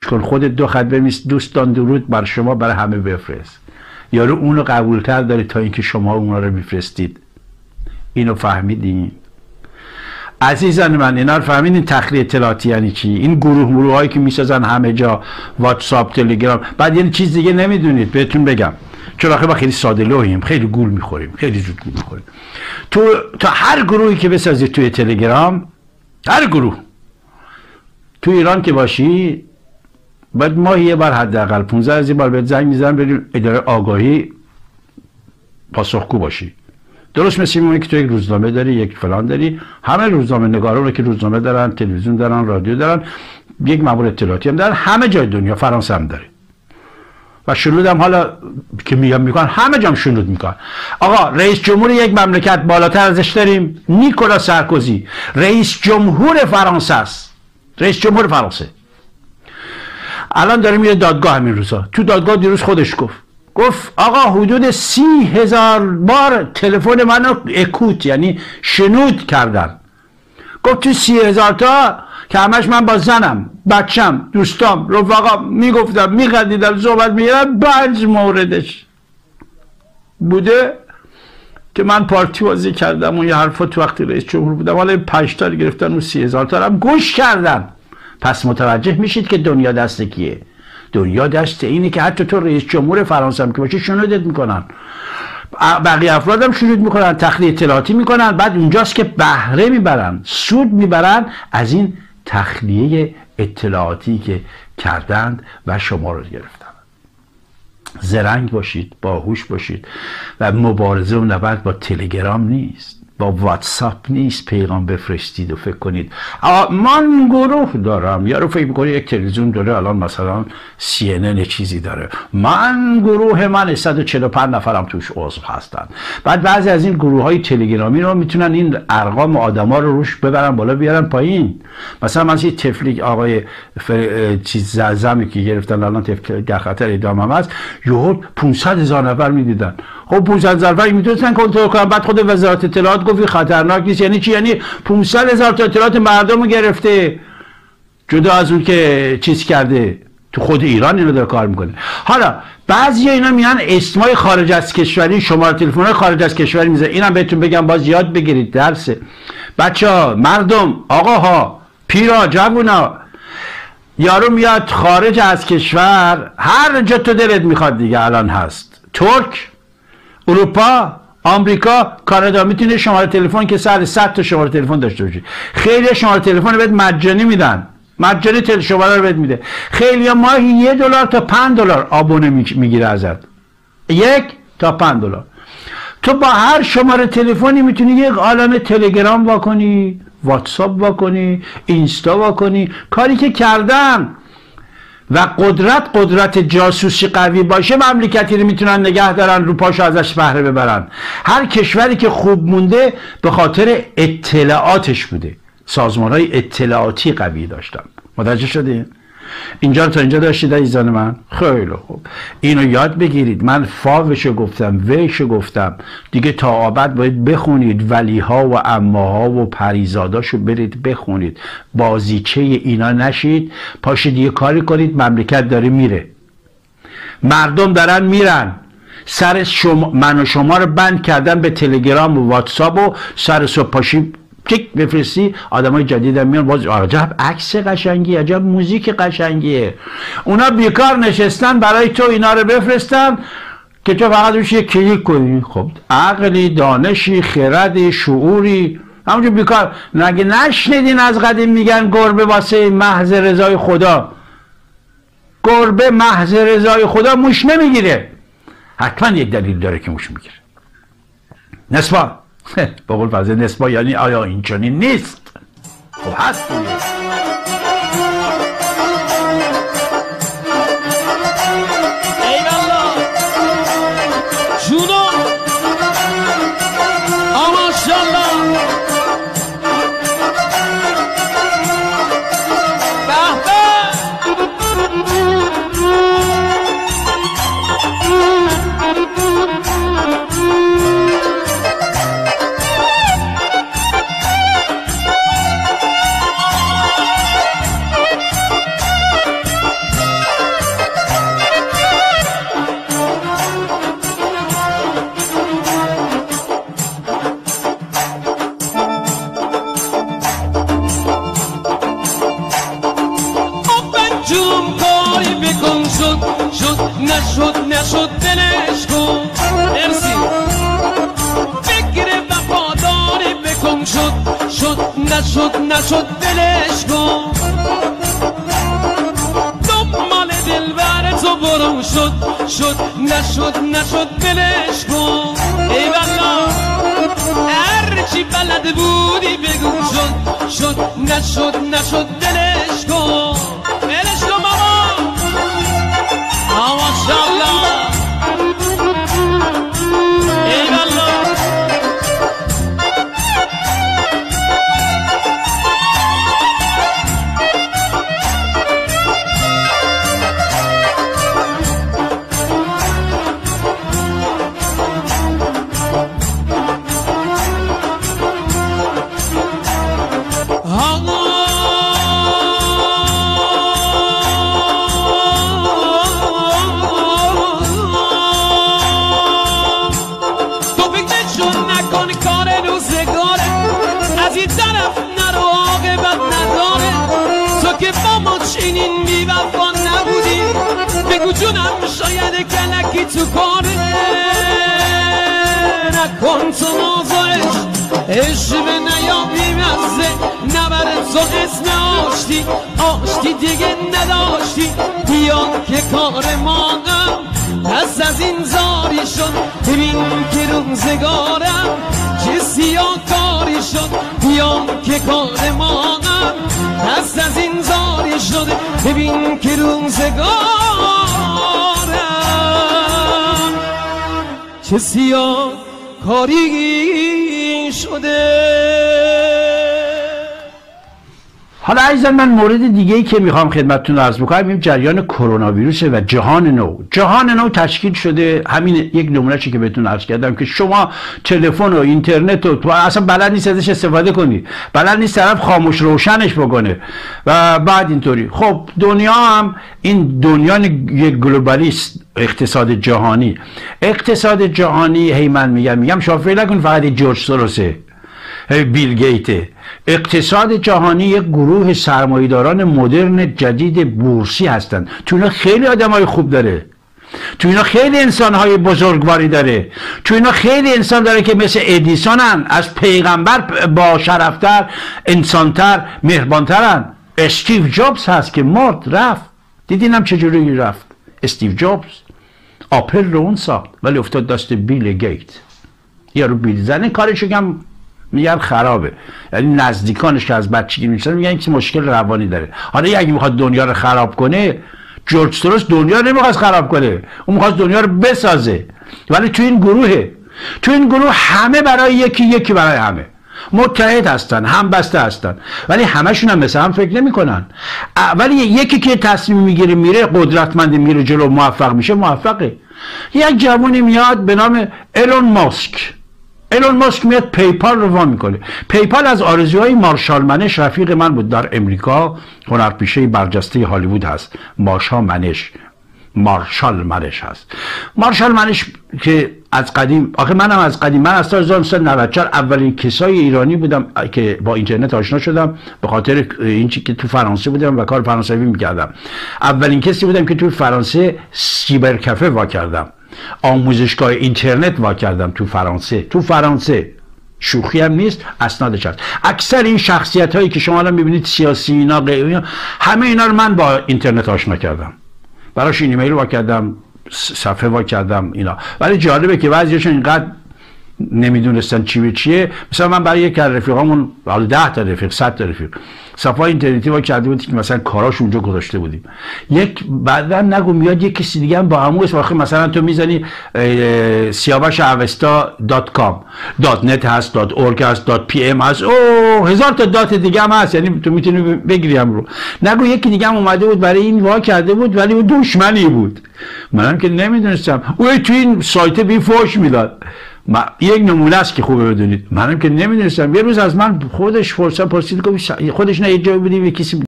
کن، خودت 2 خط بنویس دوستان درود بر شما برای همه بفرست. یارو اونو قبولتر داره تا اینکه شما اونا رو میفرستید. اینو فهمیدین؟ عزیزان من اینا رو فهمیدین تخلیه اطلاعاتی یعنی چی؟ این گروه هایی که میسازن همه جا، واتساپ، تلگرام. بعد یه چیز دیگه نمیدونید بهتون بگم، چون آخه ما خیلی ساده لوحیم، خیلی گول میخوریم، خیلی زود گول میخوریم. تو هر گروهی که بسازید توی تلگرام، هر گروه تو ایران که باشی، باید ماهی یه بار حداقل 15 از این بار بهت زنگ میزنن بریم اداره آگاهی پاسخگو باشی. درست مثل اونه که تو یک روزنامه داری، یک فلان داری، همه روزنامه نگاران که روزنامه دارن، تلویزیون دارن، رادیو دارن، یک مأمور اطلاعاتی هم دارن، همه جای دنیا، فرانسه هم داره. و شنود هم حالا که میکنن همه جام شنود میکنن. آقا رئیس جمهور یک مملکت بالاتر ازش داریم؟ نیکولا سارکوزی رئیس جمهور فرانسه است، رئیس جمهور فرانسه. الان داریم یه دادگاه همین روزا، تو دادگاه دیروز خودش گفت آقا حدود 30,000 بار تلفن منو اکوت یعنی شنود کردن. گفت تو 30,000 تا که همش من با زنم، بچم، دوستام، رفقا میگفتم، میخندیدم، صحبت میگردم، 5 موردش بوده که من پارتی بازی کردم و یه حرفا تو وقتی رئیس جمهور بودم. حالا 5 تا گرفتن و 30,000 تا هم گوش کردن. پس متوجه میشید که دنیا دست کیه؟ دنیا دست اینه که حتی تو رئیس جمهور فرانسه هم که باشی شنودت میکنن، بقیه افراد هم شنود میکنن، تخلیه اطلاعاتی میکنن. بعد اونجاست که بهره میبرن، سود میبرن از این تخلیه اطلاعاتی که کردند و شما رو گرفتن. زرنگ باشید، باهوش باشید و مبارزه و نبرد با تلگرام نیست، با واتساپ نیست پیغام بفرستید و فکر کنید من گروه دارم. یارو فکر میکنه یک تلویزیون داره، الان مثلا CNN چیزی داره، من گروه من 145 نفرم توش عضو هستن. بعد بعضی از این گروه های تلگرامی رو میتونن این ارقام آدما رو روش ببرن بالا بیارن پایین. مثلا من یه تفلیک آقای چیز زعزمی که گرفتن الان تفلیک در خطر اعدام هم هست، یهو 500,000 نفر میدیدن. خب 500,000 نفر میتونن کنترل کنن. بعد خود وزارت اطلاعات گفت خطرناک نیست. یعنی چی؟ یعنی 500,000 تا اطلاعات مردم رو گرفته، جدا از اون که چیز کرده. تو خود ایران اینو داره کار میکنه. حالا بعضی اینا میان اسمای خارج از کشوری، شماره تلفن خارج از کشوری میذاره. اینم بهتون بگم باز یاد بگیرید، درسه. بچه‌ها، مردم، آقاها، پیرا، جوونا، یارو میاد خارج از کشور، هر جا تو دلت میخواد دیگه الان هست، ترک، اروپا، آمریکا، کانادا، میتونی شماره تلفن که سر 100 تا شماره تلفن داشته باشی. خیلی شماره تلفن بهت مجانی میدن، مجانی شماره رو بهت میده. خیلی ماهی $1 تا $5 آبونه میگیره ازت، 1 تا $5. تو با هر شماره تلفنی میتونی یک عالم تلگرام واکنی، واتساپ واکنی، اینستا واکنی. کاری که کردن و قدرت جاسوسی قوی باشه، مملکتی رو میتونن نگه دارن، رو پاشو ازش بهره ببرن. هر کشوری که خوب مونده به خاطر اطلاعاتش بوده، سازمان‌های اطلاعاتی قوی داشتن. متوجه شدین؟ اینجا تا اینجا داشتید عزیزان من؟ خیلی خوب، اینو یاد بگیرید. من فاوشو گفتم، ویشو گفتم دیگه، تا ابد باید بخونید. ولیها و عماها و پریزاداشو برید بخونید، بازیچه اینا نشید. پاشید یه کاری کنید، مملکت داره میره، مردم دارن میرن. سر من و شما رو بند کردن به تلگرام و واتساپ و سر صبح پاشی کلیک بفرستی، آدمای جدید هم میان، باز عجب عکس قشنگی، عجب موزیک قشنگیه. اونا بیکار نشستن برای تو اینا رو بفرستن که تو فقط روش یک کلیک کنی. خب عقلی، دانشی، خردی، شعوری، همونجور بیکار. نگه نشنیدین از قدیم میگن گربه واسه محض رضای خدا، گربه محض رضای خدا موش نمیگیره. حتما یک دلیل داره که موش میگیره. نسبا با قول فرض نسبا یعنی آیا این چنین نیست؟ خب هست دیگه. ایوالله جونو ماشاءالله نشد دلش کن مرسی فکر وفاداری بکن نشد دلش کن دنبال دلبر تو برو نشد دلش کن ای والله هرچی بلد بودی بگو نشد دلش کن دلش کن بابا ماشاءالله ای والله چینین بی وفا نبودی بگو جونم شاید کلکی تو کاره نکن تو نازایش عشق به نیابی مزه نبر تو اسم آشتی دیگه نداشتی بیان که کار مانم پس از این زاری شد ببین که روزگارم چه سیاه کاری شد بیان که کار مانم پس از این زاری شده ببین که روزگارم چه سیاه کاری شده. حالا عزیزان من مورد دیگه ای که میخوام خدمتتون عرض بکنم این جریان کرونا ویروسه و جهان نو تشکیل شده. همین یک نمونه‌ای که بهتون عرض کردم که شما تلفن و اینترنت و تو اصلا بلد نیست ازش استفاده کنی، بلد نیست طرف خاموش روشنش بکنه و بعد اینطوری. خب دنیا هم این دنیا یک گلوبالیست اقتصاد جهانی هی من میگم شما فکر نکن فقط جورج سوروسه بیل گیته. اقتصاد جهانی یک گروه سرمایه‌داران مدرن جدید بورسی هستند. تو اینا خیلی آدمای خوب داره، تو اینا خیلی انسانهای بزرگواری داره، تو اینا خیلی انسان داره که مثل ادیسونن، از پیغمبر با شرفتر، انسانتر، مهربانترن. استیو جابز هست که مرد رفت، دیدینم چجوری رفت. استیو جابز آپل رو اون ساخت ولی افتاد دست بیل گیت. یارو بیل زنه کارشو کم میگن خرابه، یعنی نزدیکانش که از بچگی میشن میگن که مشکل روانی داره. حالا اگه میخواد دنیا رو خراب کنه، جورج سوروس دنیا نمیخواست خراب کنه، اون میخواست دنیا رو بسازه. ولی تو این گروه همه برای یکی برای همه متحد هستن، همبسته هستن، ولی همشون هم مثل هم فکر نمیکنن. ولی یکی که تصمیم میگیره میره قدرتمند، میره جلو، موفق میشه، موفقه. یک جوونی میاد به نام ایلون ماسک میاد پیپال رو وا میکنه. پیپال از آرزوهای مارشال منش، رفیق من بود در امریکا، هنرپیشه برجسته هالیوود هست. مارشال منش هست. مارشال منش که از قدیم، آخه منم از قدیم، من از سال 1994 اولین کسای ایرانی بودم که با اینترنت آشنا شدم، به خاطر این که تو فرانسه بودم و کار فرانسوی میکردم. اولین کسی بودم که تو فرانسه سیبر کافه وا کردم، آموزشگاه اینترنت وا کردم تو فرانسه. شوخی هم نیست، اسنادش هست. اکثر این شخصیت هایی که شما الان میبینید، سیاسی اینا، همه اینا رو من با اینترنت آشنا کردم، براش ایمیل وا کردم، صفحه وا کردم اینا. ولی جالبه که بعضیاشون اینقدر نمیدونستن چی به چیه. مثلا من برای یک از رفیقامون، حالا 10 تا رفیق، 100 تا رفیق، صفحه اینترنتی وا کرده بودیم که مثلا کاراش اونجا گذاشته بودیم. بعدا نگو میاد یک کسی دیگه هم با همون اسم، مثلا تو میزنی siavashavesta.com .net هست، .org هست، .pm هست، هزار تا دات دیگه هم هست، یعنی تو میتونی بگیری هم رو. نگو یکی دیگه هم اومده بود برای این وا کرده بود ولی اون دشمنی بود، منم که نمیدونستم. او تو این سایت بی فوش میداد. یک نمونه است که خوبه بدونید، منم که نمیدونستم. یه روز از من خودش فرصت پرسید، خودش نه یه جایی بودیم، یه کسی